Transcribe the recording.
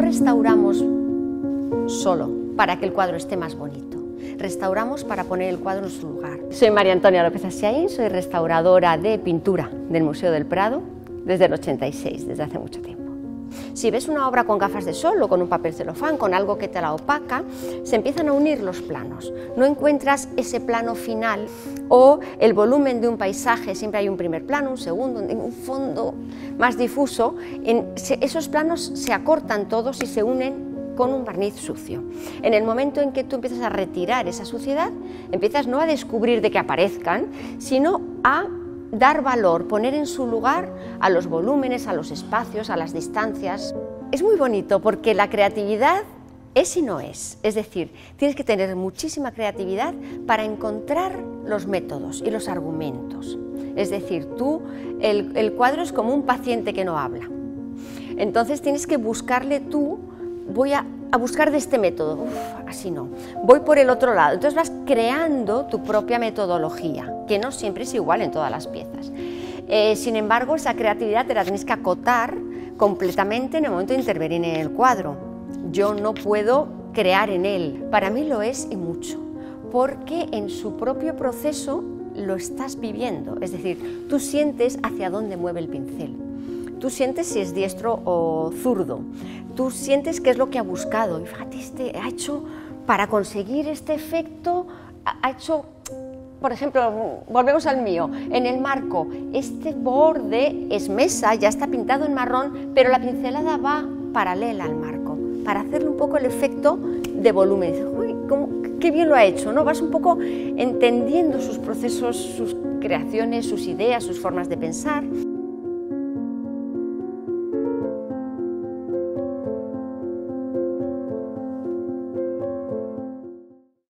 restauramos solo para que el cuadro esté más bonito. Restauramos para poner el cuadro en su lugar. Soy María Antonia López Asiaín, soy restauradora de pintura del Museo del Prado desde el 86, desde hace mucho tiempo. Si ves una obra con gafas de sol o con un papel celofán, con algo que te la opaca, se empiezan a unir los planos. No encuentras ese plano final o el volumen de un paisaje, siempre hay un primer plano, un segundo, un fondo más difuso. Esos planos se acortan todos y se unen con un barniz sucio. En el momento en que tú empiezas a retirar esa suciedad, empiezas no a descubrir de que aparezcan, sino a dar valor, poner en su lugar a los volúmenes, a los espacios, a las distancias. Es muy bonito porque la creatividad es y no es. Es decir, tienes que tener muchísima creatividad para encontrar los métodos y los argumentos. Es decir, el cuadro es como un paciente que no habla. Entonces tienes que buscarle tú, voy a buscar de este método, así no, voy por el otro lado. Entonces vas creando tu propia metodología, que no siempre es igual en todas las piezas. Sin embargo, esa creatividad te la tienes que acotar completamente en el momento de intervenir en el cuadro. Yo no puedo crear en él, para mí lo es y mucho, porque en su propio proceso lo estás viviendo, es decir, tú sientes hacia dónde mueve el pincel. Tú sientes si es diestro o zurdo, tú sientes qué es lo que ha buscado. Y fíjate, ha hecho, para conseguir este efecto, ha hecho, por ejemplo, volvemos al mío, en el marco, este borde es mesa, ya está pintado en marrón, pero la pincelada va paralela al marco, para hacerle un poco el efecto de volumen. Dices, uy, qué bien lo ha hecho, ¿no? Vas un poco entendiendo sus procesos, sus creaciones, sus ideas, sus formas de pensar.